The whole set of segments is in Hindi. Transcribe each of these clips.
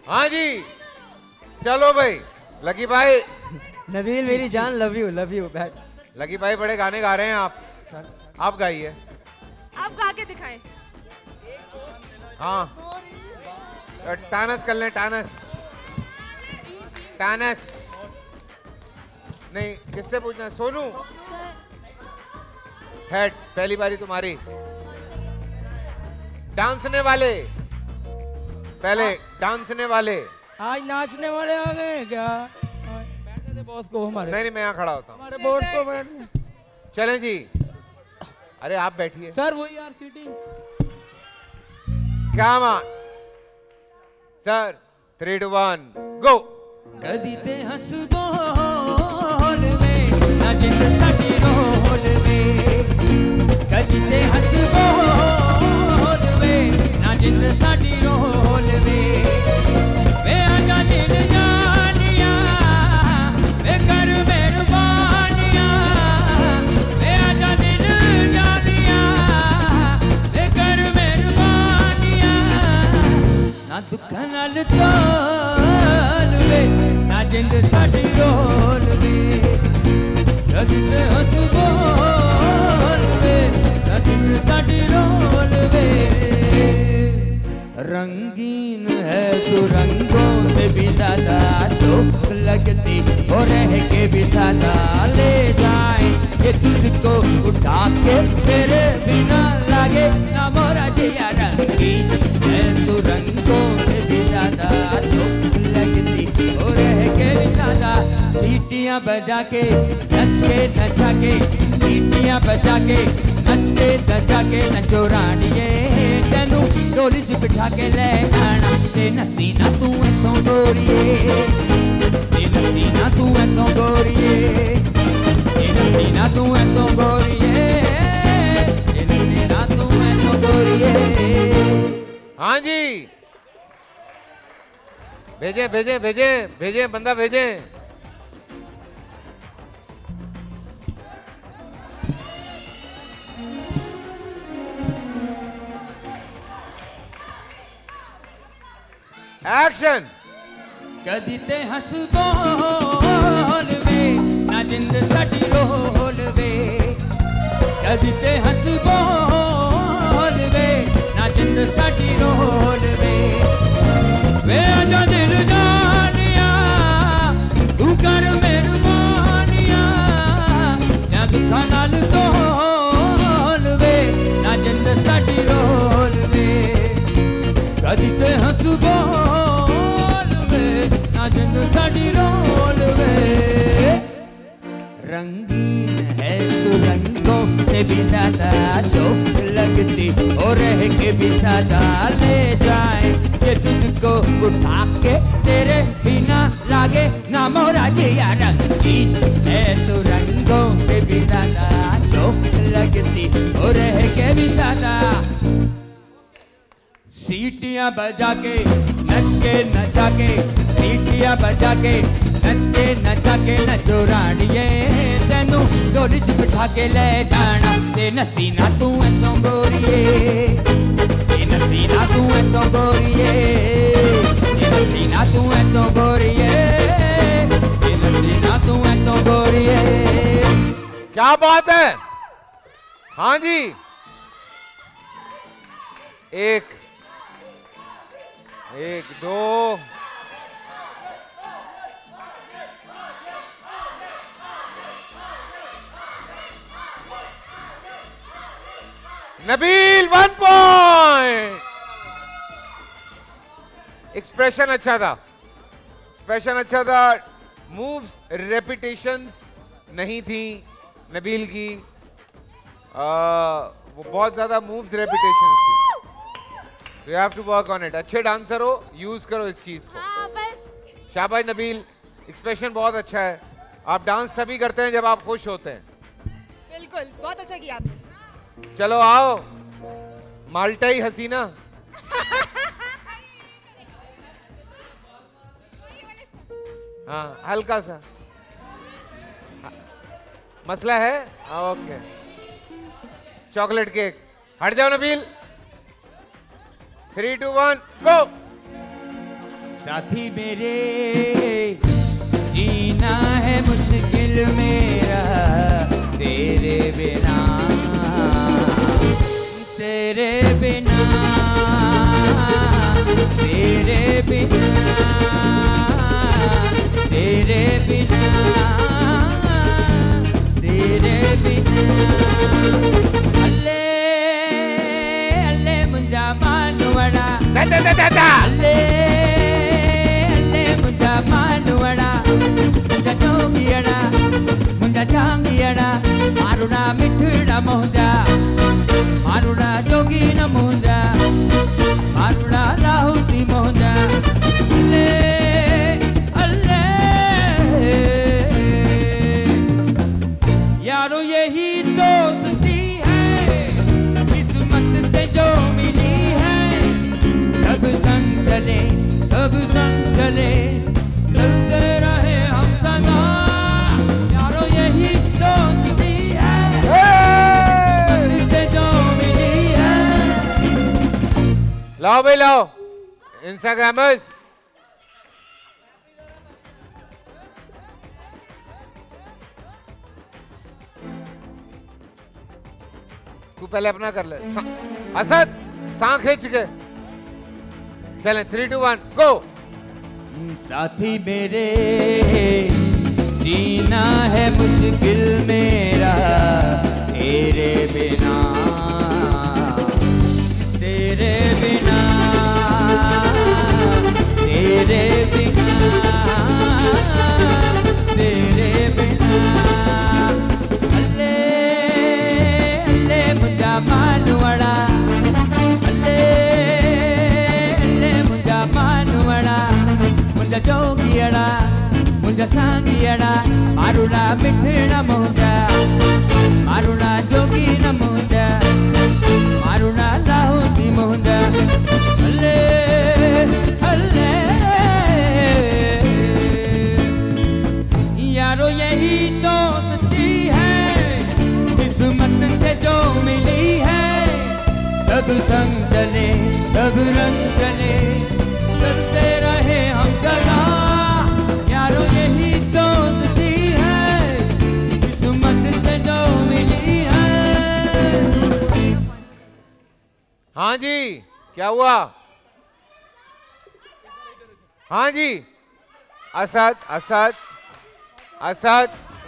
हाँ जी चलो भाई। लकी भाई। नबील मेरी जान, लव यू बैठ। लकी भाई बड़े गाने गा रहे हैं आप सर आप गाइए। आप गा के दिखाएं। हाँ टानस कर लें, टानस टानस। नहीं किससे पूछना है? सोनू हेड पहली बारी तुम्हारी। डांसने वाले पहले, डांसने वाले। आज नाचने वाले आ गए हैं क्या? बैठने दे बॉस को हमारे। नहीं मैं यहाँ खड़ा होता हूँ। हमारे बोर्ड को बैठने। चलें जी। अरे आप बैठिए सर वही यार सीटिंग। क्या मां सर 3 2 1 गो। कदी ते हंस बोल में ना जिंद साडी रोल में, कदी ते हंस बोल में ना जिंद साडी रोल में। वे आजा दिल जानिया वे कर मेहरबानिया, वे आजा दिल जानिया वे कर मेहरबानिया। ना दुख नाल तोल वे ना जिंद साडी रोल वे, कदी ते हंस बोल वे ना जिंद साडी रोल वे। रंगीन है तू रंगों से भी ज्यादा शौक लगती और रह के भी सादा ले जाए ये तुझको उठा के तेरे बिना लागे ना मोरा जिया। रंगीन है तू रंगों से भी ज्यादा शौक लगती और रह के भी सादा। सीटियां बजा के नचा के सीटियां बजा के नचा के नचो रानिए। तेनू डोली च बिठा के ले जाना ते नसीना तू इथों गोरिए, ते नसीना तू इथों गोरिए, ते नसीना तू इथों गोरिए, ते नसीना तू इथों गोरिए। हाँ जी भेजे भेजे भेजे भेजे बंदा भेजे। एक्शन। कदी ते हंस बोल वे ना जिंद साडी रोल वे, कदी ते हंस बोल वे ना जिंद साडी रोल वे। वे आजा दिल जानिया तू कर मेहरबानिया, ना दुखा नाल तोल वे ना जिंद साडी रोल वे, कदी ते हंस बोल वे ना जिंद साडी रोल वे। रंगीन है तू रंगों से भी ज्यादा शौक लगती और रह के भी सादा ले जाए ये तुझको उठा के तेरे बिना लागे ना मोरा जिया। रंगीन है तू रंगों से भी ज्यादा शौक लगती और रह के भी सादा। सीटियां बजा के नचा के सीटियां बजा के नचा के नचो रानिए। तेनू डोली च बिठा के ले जाना ते नसीना तू इथों गोरिए, ते नसीना तू इथों गोरिए, ते नसीना तू इथों गोरिए, ते नसीना तू इथों गोरिए। क्या बात है। हाँ जी एक दो नबील 1 पॉइंट। एक्सप्रेशन अच्छा था, एक्सप्रेशन अच्छा था। मूव्स रेपिटेशंस नहीं थी नबील की, वो बहुत ज्यादा मूव्स रेपिटेशंस थी। You have to work on it. अच्छे डांसर हो, यूज करो इस चीज को। हाँ बस। शाबाश नबील, एक्सप्रेशन बहुत अच्छा है। आप डांस तभी करते हैं जब आप खुश होते हैं। बिल्कुल बहुत अच्छा किया आपने। चलो आओ माल्टाई हसीना। हाँ हल्का सा मसला है। Okay chocolate cake. हट जाओ नबील। 3 2 1 गो। साथी मेरे जीना है मुश्किल मेरा तेरे बिना, तेरे बिना, तेरे बिना, तेरे बिना, तेरे बिना। अल्ले अल्ले मुंजा मानवड़ा, अल्ले अल्ले मुंजा मानवड़ा, मुंजा चोंगियड़ा, मुंजा चांगियड़ा, मारुना मिठड़ा मोंजा, मारुना जोगी न मोंजा, मारुना राहुती मोंजा। अल्ले अल्ले यारो यही दोस्ती है किस्मत से जो मिली है, सब संग चले, सब संग चले, चलते रहे हम सदा, यारो यही दोस्ती है किस्मत से जो मिली है। लाओ भाई लाओ इंस्टाग्रामर्स, तू पहले अपना कर ले। असद सांख खींच के चलें 3 2 1 गो। साथी मेरे जीना है मुश्किल मेरा तेरे बिना, तेरे बिना, तेरे बिना, तेरे बिना। अल्ले अल्ले मुंजा मानवड़ा, अल्ले अल्ले मुंजा मानवड़ा, मुंजा जोगियड़ा, मुंजा सांगियड़ा, मारुना मिठड़ा मोंजा, मारुना जोगी न मोंजा, मारुना लाहुती मोंजा। अल्ले अल्ले यारो यही दोस्ती है किस्मत से जो मिली है, सब संग चले, सब रंग चले, चलते रहे हम सदा, यारो यही दोस्ती है किस्मत से जो मिली है। हाँ जी क्या हुआ? हाँ जी असद असद असद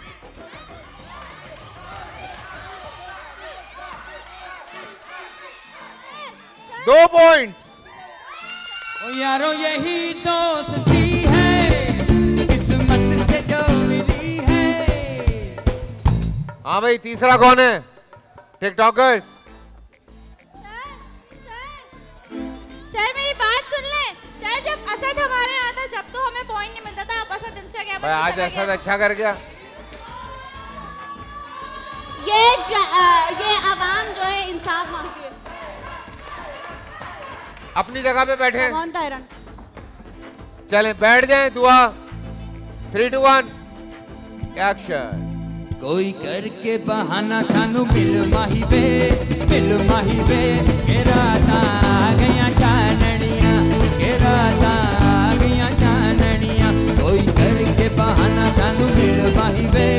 दो पॉइंट्स। ओ यारो यही दोस्ती है किस्मत से जो मिली है। हाँ भाई तीसरा कौन है? टिकटॉकर्स। सर मेरी बात सुन ले। सर जब असद हमारे यहाँ था जब तो हमें पॉइंट नहीं मिलता था, अब असद इंस्टाग्राम भाई आज असद अच्छा कर गया। ये आवाम जो है इंसाफ मांगती है। अपनी जगह पे बैठे हैं। कौन था हैरान? चलें बैठ जाएं। दुआ 3 2 1 एक्शन। कोई करके बहाना सानू मिल माही वे के राता गया चाननिया, के राता गया चाननिया। कोई करके बहाना सानू मिल माही वे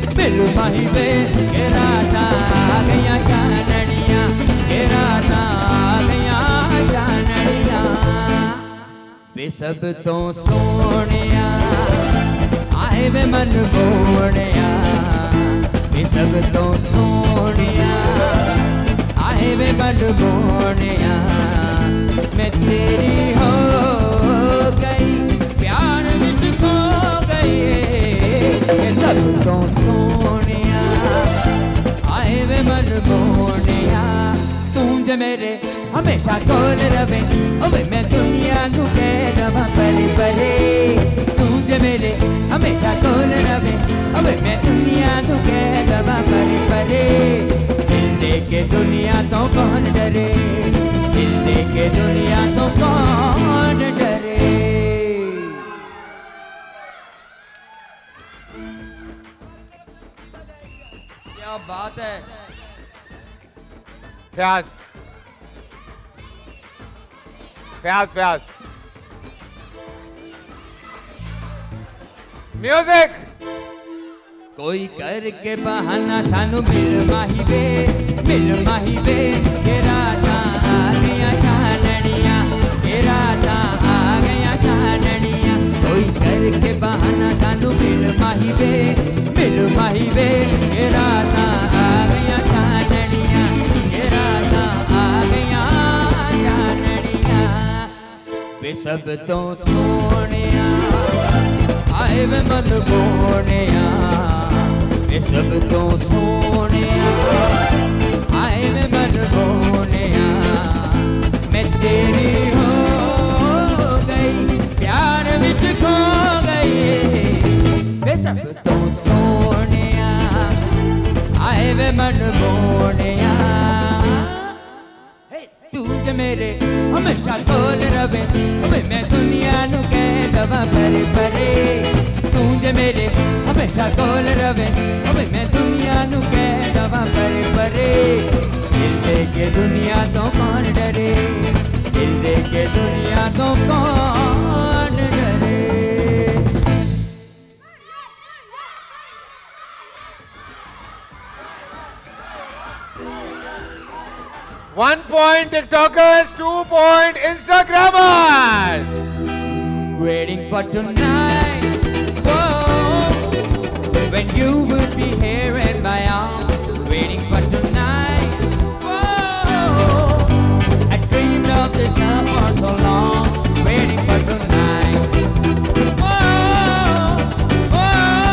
के राता गया चाननिया, के राता गया चाननिया। वे सब तो सोनिया आए वे मन बोनिया, वे सब तो सोनिया आए वे मन बोनिया। मैं तेरी हो गई प्यार विच खो गई, वे सब तो सोनिया आए वे मन बोनिया। तू जे मेरे हमेशा कोल रवे, ओवे मैं दुनिया को कह दवा परे परे। तू जे मेरे हमेशा कोल रवे, ओवे मैं दुनिया को कह दवा परे परे। दिल दे के दुनिया तो कौन डरे, दिल दे के दुनिया तो कौन डरे। क्या बात है। प्याज प्याज प्याज म्यूजिक। कोई करके बहाना सानू मिल माही वे ये राता आ गया चाननिया, ये राता आ गया चाननिया। कोई करके बहाना सानू मिल माही वे ये राता आ गया चाननिया, ये राता आ गया चाननिया। वे सब तो सोनिया आए वे मन बोनिया, वे सब तो सोनिया आए वे मन बोनिया। मैं तेरी हो गई प्यार विच खो गई, वे सब तो सोनिया आए वे मन बोनिया। तू जे मेरे हमेशा कोल रवे, मैं दुनिया नू कह दवा परे परे। तू जे मेरे हमेशा कोल रवे, मैं दुनिया नू कह दवा परे परे। दिल दे के दुनिया तो कौन डरे, दिल दे के दुनिया तो कौन डरे। 1 point TikTokers, 2 point Instagrammers. Waiting for tonight, whoa, when you would be here in my arms. Waiting for tonight, whoa, I dreamed of this love for so long. Waiting for tonight, whoa, whoa.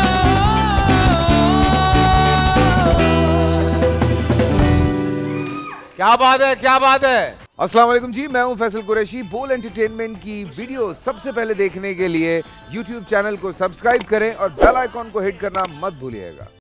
क्या बात है, क्या बात है। अस्सलाम वालेकुम जी, मैं हूं फैसल कुरैशी। बोल एंटरटेनमेंट की वीडियो सबसे पहले देखने के लिए YouTube चैनल को सब्सक्राइब करें और बेल आइकॉन को हिट करना मत भूलिएगा।